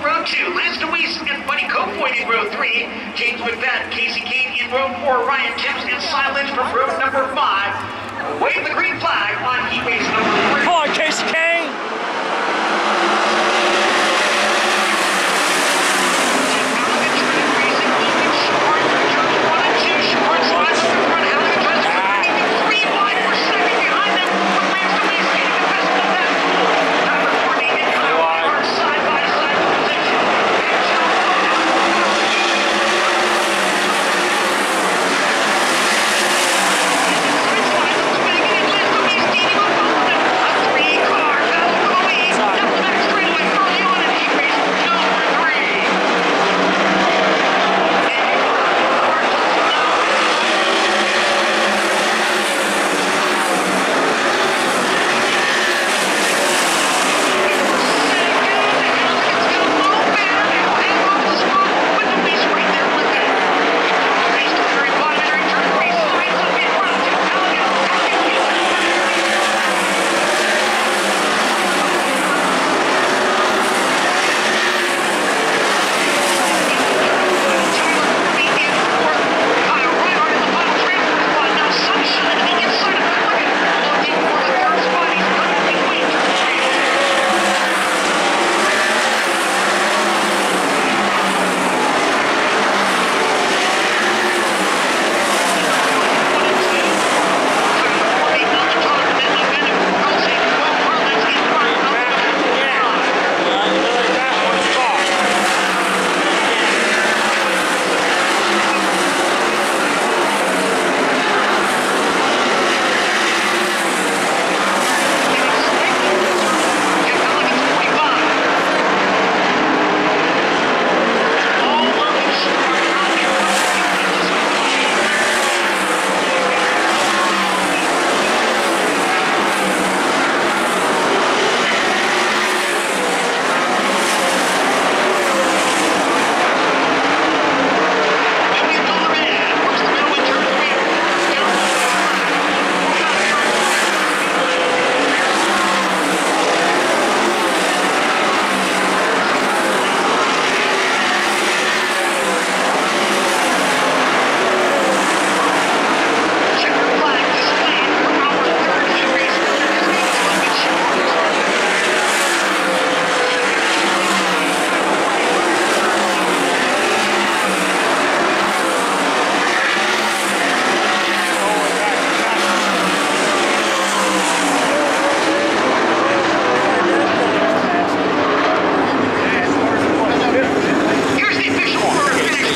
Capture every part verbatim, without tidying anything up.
row two. Lance DeWeese and Buddy Kofoid in row three. James McFadden, Kasey Kahne in row four. Ryan Timms and Cy Lynch from row number five. Wave the green flag on heat race number three. Come on, Kasey Kahne.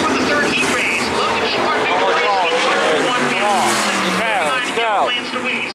Lance DeWeese.